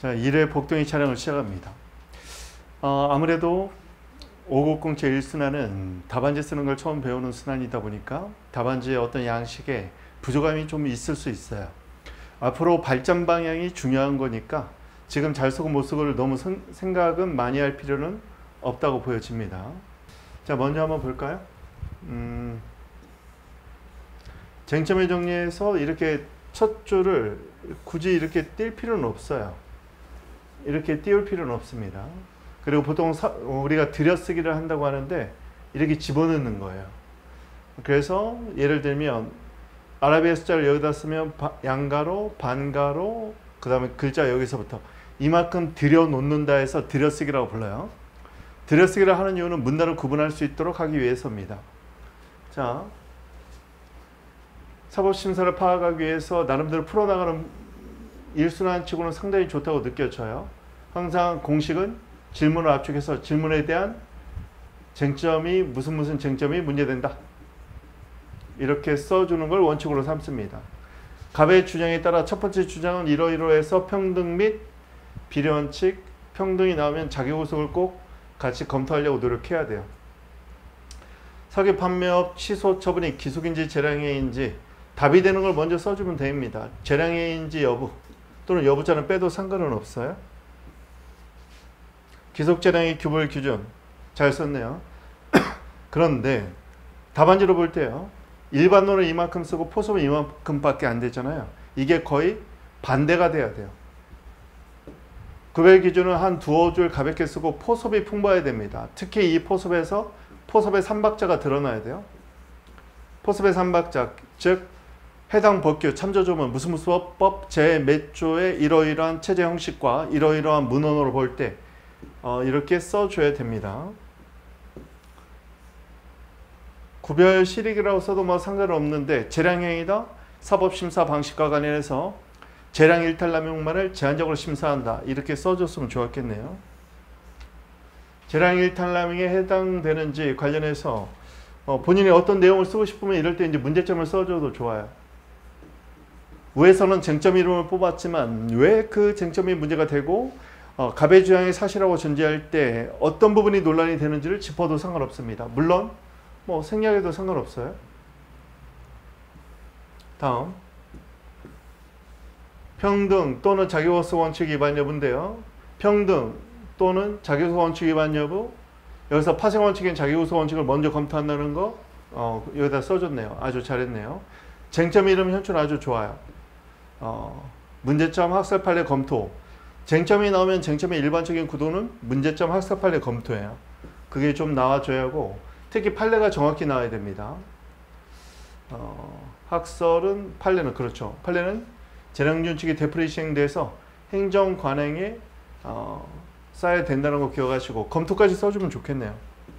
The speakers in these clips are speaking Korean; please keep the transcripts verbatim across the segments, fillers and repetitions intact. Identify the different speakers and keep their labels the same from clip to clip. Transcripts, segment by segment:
Speaker 1: 자, 일 회 복동이 촬영을 시작합니다. 어, 아무래도 오백십 제일 순환은 답안지 쓰는 걸 처음 배우는 순환이다 보니까 답안지의 어떤 양식에 부족함이 좀 있을 수 있어요. 앞으로 발전 방향이 중요한 거니까 지금 잘 쓰고 못 쓰고를 너무 선, 생각은 많이 할 필요는 없다고 보여집니다. 자, 먼저 한번 볼까요? 음, 쟁점의 정리에서 이렇게 첫 줄을 굳이 이렇게 띌 필요는 없어요. 이렇게 띄울 필요는 없습니다. 그리고 보통 사, 우리가 들여쓰기를 한다고 하는데 이렇게 집어넣는 거예요. 그래서 예를 들면 아라비아 숫자를 여기다 쓰면 바, 양가로, 반가로, 그 다음에 글자 여기서부터 이만큼 들여놓는다 해서 들여쓰기라고 불러요. 들여쓰기를 하는 이유는 문단을 구분할 수 있도록 하기 위해서입니다. 자, 사법심사를 파악하기 위해서 나름대로 풀어나가는 일순환치고는 상당히 좋다고 느껴져요. 항상 공식은 질문을 압축해서 질문에 대한 쟁점이 무슨 무슨 쟁점이 문제된다. 이렇게 써주는 걸 원칙으로 삼습니다. 갑의 주장에 따라 첫 번째 주장은 이러이러해서 평등 및 비례원칙, 평등이 나오면 자기구속을 꼭 같이 검토하려고 노력해야 돼요. 사기 판매업 취소 처분이 기속인지 재량해인지 답이 되는 걸 먼저 써주면 됩니다. 재량해인지 여부 또는 여부자는 빼도 상관은 없어요. 기속재량의 규벌 기준 잘 썼네요. 그런데 답안지로 볼 때요. 일반론을 이만큼 쓰고 포섭은 이만큼밖에 안 되잖아요. 이게 거의 반대가 돼야 돼요. 구별 기준은 한 두어 줄 가볍게 쓰고 포섭이 풍부해야 됩니다. 특히 이 포섭에서 포섭의 삼박자가 드러나야 돼요. 포섭의 삼박자, 즉 해당 법규, 참조조문, 무슨 무슨 법, 제 몇 조의 이러이러한 체제 형식과 이러이러한 문헌으로 볼 때 어, 이렇게 써줘야 됩니다. 구별 실익이라고 써도 뭐 상관없는데 재량행위다, 사법심사 방식과 관련해서 재량 일탈남용만을 제한적으로 심사한다. 이렇게 써줬으면 좋았겠네요. 재량 일탈남용에 해당되는지 관련해서 어, 본인이 어떤 내용을 쓰고 싶으면 이럴 때 이제 문제점을 써줘도 좋아요. 위에서는 쟁점 이름을 뽑았지만 왜 그 쟁점이 문제가 되고 어, 갑의 주장이 사실하고 전제할 때 어떤 부분이 논란이 되는지를 짚어도 상관없습니다. 물론 뭐 생략해도 상관없어요. 다음 평등 또는 자기구속 원칙 위반 여부인데요. 평등 또는 자기구속 원칙 위반 여부, 여기서 파생 원칙인 자기구속 원칙을 먼저 검토한다는 거 어, 여기다 써줬네요. 아주 잘했네요. 쟁점 이름 현출 아주 좋아요. 어, 문제점 학습 판례 검토. 쟁점이 나오면 쟁점의 일반적인 구도는 문제점 학습 판례 검토예요. 그게 좀 나와줘야 하고 특히 판례가 정확히 나와야 됩니다. 어, 학설은 판례는 그렇죠. 판례는 재량준칙이 되풀이 시행돼서 행정 관행에 어, 쌓여야 된다는 거 기억하시고 검토까지 써주면 좋겠네요.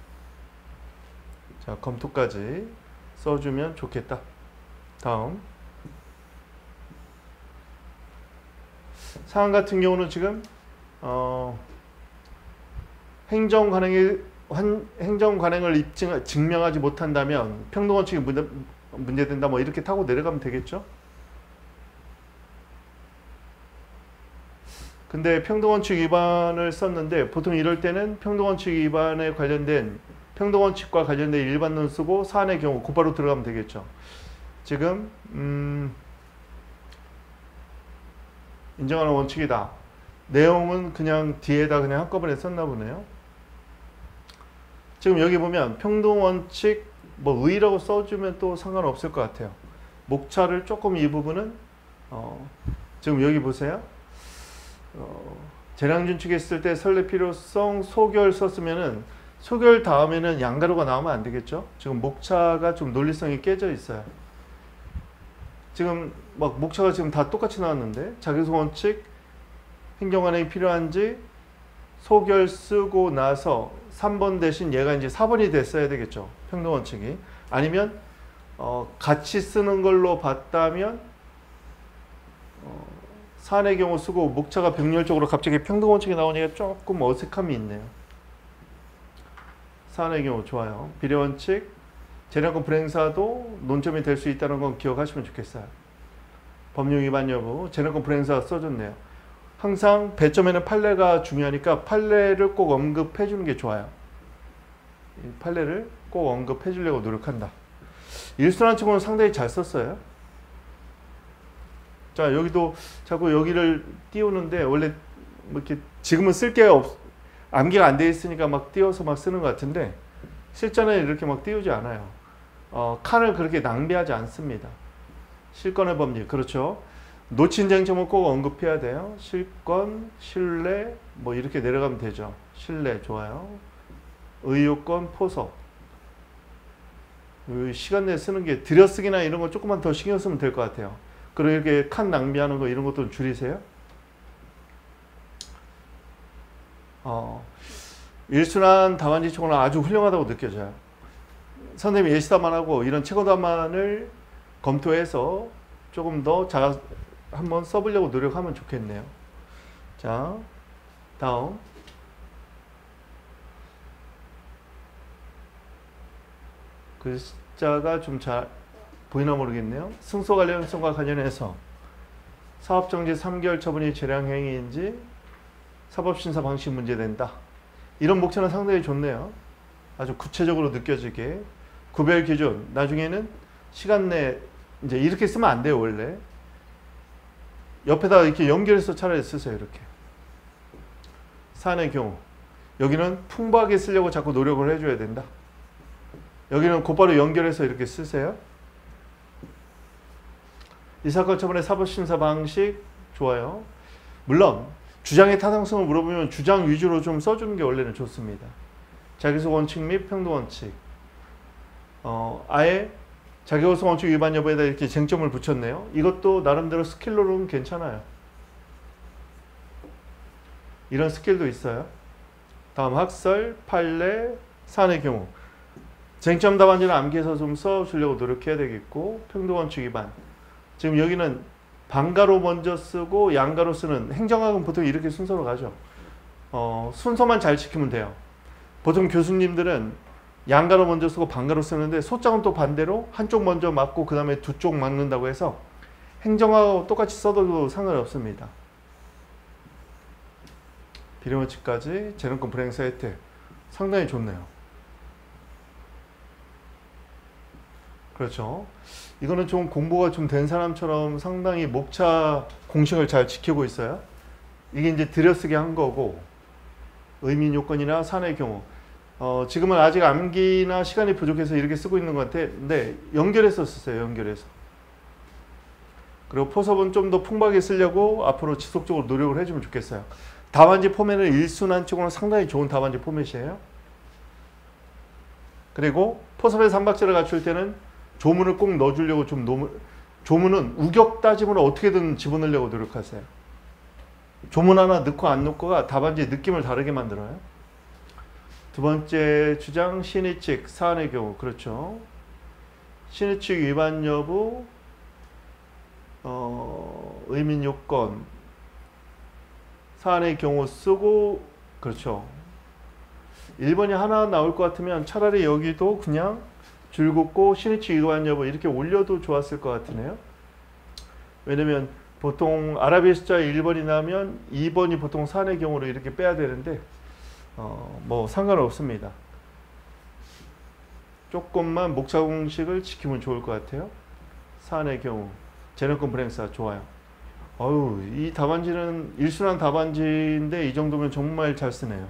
Speaker 1: 자, 검토까지 써주면 좋겠다. 다음 사안 같은 경우는 지금 어, 행정 관행에 한, 행정 관행을 입증 증명하지 못한다면 평등 원칙이 문제, 문제된다. 뭐 이렇게 타고 내려가면 되겠죠. 근데 평등 원칙 위반을 썼는데 보통 이럴 때는 평등 원칙 위반에 관련된 평등 원칙과 관련된 일반론 쓰고 사안의 경우 곧바로 들어가면 되겠죠. 지금 음, 인정하는 원칙이다. 내용은 그냥 뒤에다 그냥 한꺼번에 썼나 보네요. 지금 여기 보면 평등원칙 뭐 의라고 써주면 또 상관없을 것 같아요. 목차를 조금 이 부분은 어, 지금 여기 보세요. 어, 재량준칙 했을 때 설례 필요성 소결 썼으면은 소결 다음에는 양가로가 나오면 안 되겠죠. 지금 목차가 좀 논리성이 깨져 있어요. 지금 막 목차가 지금 다 똑같이 나왔는데 자기구속 원칙 행정관행이 필요한지 소결 쓰고 나서 삼 번 대신 얘가 이제 사 번이 됐어야 되겠죠. 평등 원칙이. 아니면 어, 같이 쓰는 걸로 봤다면 어, 사안의 경우 쓰고 목차가 병렬적으로 갑자기 평등 원칙이 나오니까 조금 어색함이 있네요. 사안의 경우 좋아요. 비례 원칙 재량권 불행사도 논점이 될 수 있다는 건 기억하시면 좋겠어요. 법률 위반 여부, 재량권 불행사 써줬네요. 항상 배점에는 판례가 중요하니까 판례를 꼭 언급해 주는 게 좋아요. 이 판례를 꼭 언급해 주려고 노력한다. 일순환 측은 상당히 잘 썼어요. 자, 여기도 자꾸 여기를 띄우는데 원래 뭐 이렇게 지금은 쓸 게 없, 암기가 안 돼 있으니까 막 띄워서 막 쓰는 것 같은데 실전에는 이렇게 막 띄우지 않아요. 어, 칸을 그렇게 낭비하지 않습니다. 실권의 법리, 그렇죠. 놓친 쟁점은 꼭 언급해야 돼요. 실권, 신뢰, 뭐 이렇게 내려가면 되죠. 신뢰, 좋아요. 의유권, 포석. 시간 내에 쓰는 게 들여쓰기나 이런 거 조금만 더 신경 쓰면 될 것 같아요. 그리고 이렇게 칸 낭비하는 거 이런 것도 줄이세요. 어, 일순환 답안지 초고는 아주 훌륭하다고 느껴져요. 선생님이 예시답안하고 이런 최고답안을 검토해서 조금 더 잘 한번 써보려고 노력하면 좋겠네요. 자, 다음. 글자가 좀 잘 보이나 모르겠네요. 승소 관련성과 관련해서 사업정지 삼 개월 처분이 재량행위인지 사법심사 방식 문제된다. 이런 목차는 상당히 좋네요. 아주 구체적으로 느껴지게. 구별 기준, 나중에는 시간 내 이제 이렇게 쓰면 안 돼요, 원래. 옆에다 이렇게 연결해서 차라리 쓰세요, 이렇게. 사안의 경우. 여기는 풍부하게 쓰려고 자꾸 노력을 해줘야 된다. 여기는 곧바로 연결해서 이렇게 쓰세요. 이 사건 처분의 사법심사 방식 좋아요. 물론 주장의 타당성을 물어보면 주장 위주로 좀 써주는 게 원래는 좋습니다. 자기소개 원칙 및 평등 원칙. 어, 아예 자기소개 원칙 위반 여부에다 이렇게 쟁점을 붙였네요. 이것도 나름대로 스킬로는 괜찮아요. 이런 스킬도 있어요. 다음 학설, 판례, 사안의 경우. 쟁점 답안지는 암기해서 좀 써주려고 노력해야 되겠고, 평등 원칙 위반. 지금 여기는 반가로 먼저 쓰고 양가로 쓰는 행정학은 보통 이렇게 순서로 가죠. 어, 순서만 잘 지키면 돼요. 보통 교수님들은 양가로 먼저 쓰고 반가로 쓰는데 소장은 또 반대로 한쪽 먼저 맞고 그 다음에 두 쪽 맞는다고 해서 행정학하고 똑같이 써도 상관없습니다. 비례원칙까지 재능권 불행사 혜택 상당히 좋네요. 그렇죠. 이거는 좀 공부가 좀 된 사람처럼 상당히 목차 공식을 잘 지키고 있어요. 이게 이제 들여쓰기 한 거고, 의민 요건이나 사안의 경우. 어, 지금은 아직 암기나 시간이 부족해서 이렇게 쓰고 있는 것 같은데, 연결해서 쓰세요, 연결해서. 그리고 포섭은 좀 더 풍부하게 쓰려고 앞으로 지속적으로 노력을 해주면 좋겠어요. 답안지 포맷은 일순환 쪽으로는 상당히 좋은 답안지 포맷이에요. 그리고 포섭의 삼박자를 갖출 때는 조문을 꼭 넣어주려고 좀 노무, 조문은 우격 따짐으로 어떻게든 집어넣으려고 노력하세요. 조문 하나 넣고 안 넣고가 답안지의 느낌을 다르게 만들어요. 두 번째 주장 신의칙 사안의 경우. 그렇죠. 신의칙 위반 여부, 어, 의민 요건, 사안의 경우 쓰고, 그렇죠. 일 번이 하나 나올 것 같으면 차라리 여기도 그냥 줄 긋고 신의칙 위반 여부 이렇게 올려도 좋았을 것 같으네요. 왜냐면 보통 아라비아 숫자 일 번이 나면 이 번이 보통 사안의 경우로 이렇게 빼야 되는데 어, 뭐 상관없습니다. 조금만 목차 공식을 지키면 좋을 것 같아요. 사안의 경우 재능권 불행사 좋아요. 어우, 이 답안지는 일순환 답안지인데 이 정도면 정말 잘 쓰네요.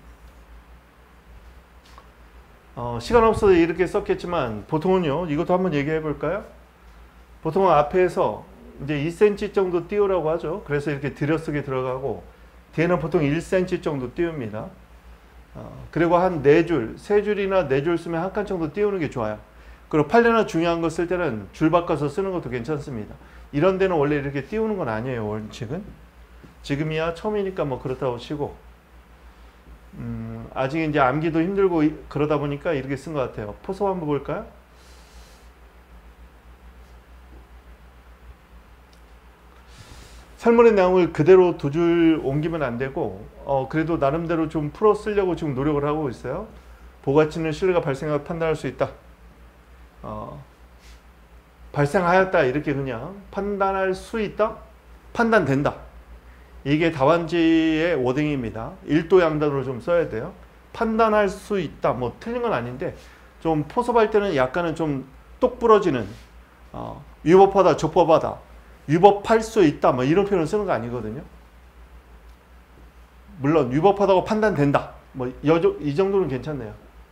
Speaker 1: 어, 시간 없어서 이렇게 썼겠지만 보통은요, 이것도 한번 얘기해 볼까요? 보통은 앞에서 이제 이 센티미터 정도 띄우라고 하죠. 그래서 이렇게 들여쓰기 들어가고 뒤에는 보통 일 센티미터 정도 띄웁니다. 어, 그리고 한 네 줄, 세 줄이나 네 줄 쓰면 한 칸 정도 띄우는 게 좋아요. 그리고 판례나 중요한 거 쓸 때는 줄 바꿔서 쓰는 것도 괜찮습니다. 이런 데는 원래 이렇게 띄우는 건 아니에요, 원칙은. 지금이야 처음이니까 뭐 그렇다고 치고. 음, 아직 이제 암기도 힘들고 그러다 보니까 이렇게 쓴 것 같아요. 포섭 한번 볼까요? 설문의 내용을 그대로 두 줄 옮기면 안 되고, 어, 그래도 나름대로 좀 풀어 쓰려고 지금 노력을 하고 있어요. 보가치는 신뢰가 발생하고 판단할 수 있다. 어, 발생하였다. 이렇게 그냥 판단할 수 있다? 판단된다. 이게 답안지의 워딩입니다. 일도 양단으로 좀 써야 돼요. 판단할 수 있다. 뭐 틀린 건 아닌데 좀 포섭할 때는 약간은 좀 똑부러지는 어, 위법하다, 적법하다, 위법할 수 있다. 뭐 이런 표현을 쓰는 거 아니거든요. 물론 위법하다고 판단된다. 뭐 이 정도는 괜찮네요.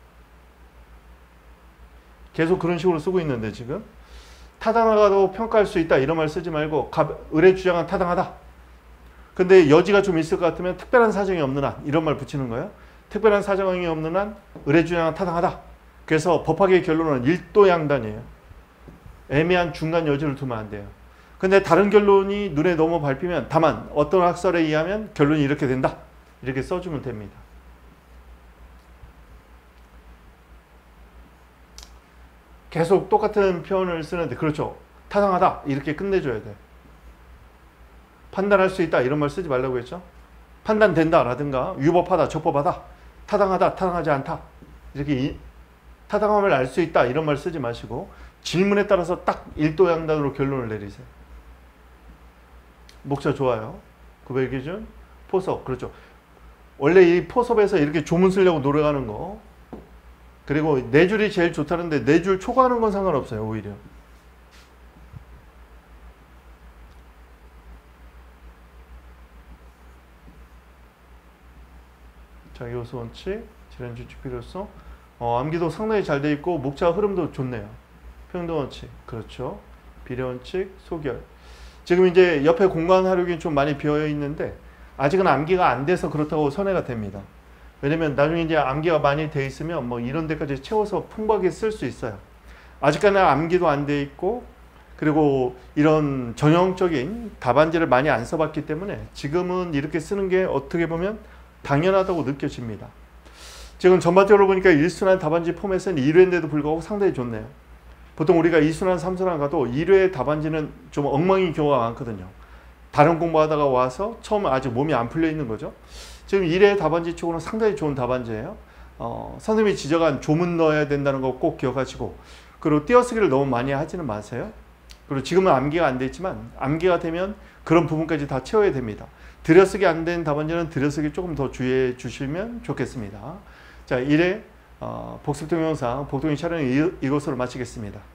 Speaker 1: 계속 그런 식으로 쓰고 있는데 지금 타당하다고 평가할 수 있다 이런 말 쓰지 말고 의뢰 주장은 타당하다. 근데 여지가 좀 있을 것 같으면 특별한 사정이 없는 한 이런 말 붙이는 거예요. 특별한 사정이 없는 한 의뢰 주장은 타당하다. 그래서 법학의 결론은 일도 양단이에요. 애매한 중간 여지를 두면 안 돼요. 근데 다른 결론이 눈에 너무 밟히면 다만 어떤 학설에 의하면 결론이 이렇게 된다. 이렇게 써주면 됩니다. 계속 똑같은 표현을 쓰는데 그렇죠. 타당하다 이렇게 끝내줘야 돼. 판단할 수 있다 이런 말 쓰지 말라고 했죠. 판단된다 라든가 위법하다 적법하다 타당하다 타당하지 않다 이렇게 이, 타당함을 알 수 있다 이런 말 쓰지 마시고 질문에 따라서 딱 일도 양단으로 결론을 내리세요. 목차 좋아요. 구별기준 포섭 그렇죠. 원래 이 포섭에서 이렇게 조문 쓰려고 노력하는 거 그리고 네 줄이 제일 좋다는데 네 줄 초과하는 건 상관없어요. 오히려 자기호소 원칙, 질환주체 필요성 어, 암기도 상당히 잘 돼 있고 목차 흐름도 좋네요. 평등 원칙 그렇죠. 비례 원칙, 소결 지금 이제 옆에 공간 활용이 좀 많이 비어 있는데 아직은 암기가 안 돼서 그렇다고 선회가 됩니다. 왜냐면 나중에 이제 암기가 많이 돼 있으면 뭐 이런 데까지 채워서 풍부하게 쓸 수 있어요. 아직까지는 암기도 안 돼 있고 그리고 이런 전형적인 답안지를 많이 안 써봤기 때문에 지금은 이렇게 쓰는 게 어떻게 보면 당연하다고 느껴집니다. 지금 전반적으로 보니까 일순환 답안지 포맷은 일 회인데도 불구하고 상당히 좋네요. 보통 우리가 이순환, 삼순환 가도 일 회 답안지는 좀 엉망인 경우가 많거든요. 다른 공부하다가 와서 처음 아직 몸이 안 풀려 있는 거죠. 지금 일 회 답안지 쪽으로는 상당히 좋은 답안지예요. 어, 선생님이 지적한 조문 넣어야 된다는 거 꼭 기억하시고 그리고 띄어쓰기를 너무 많이 하지는 마세요. 그리고 지금은 암기가 안 돼 있지만 암기가 되면 그런 부분까지 다 채워야 됩니다. 들여쓰기 안 된 답안지는 들여쓰기 조금 더 주의해 주시면 좋겠습니다. 자, 일 회 어, 복습 동영상 복동이 촬영 이것으로 마치겠습니다.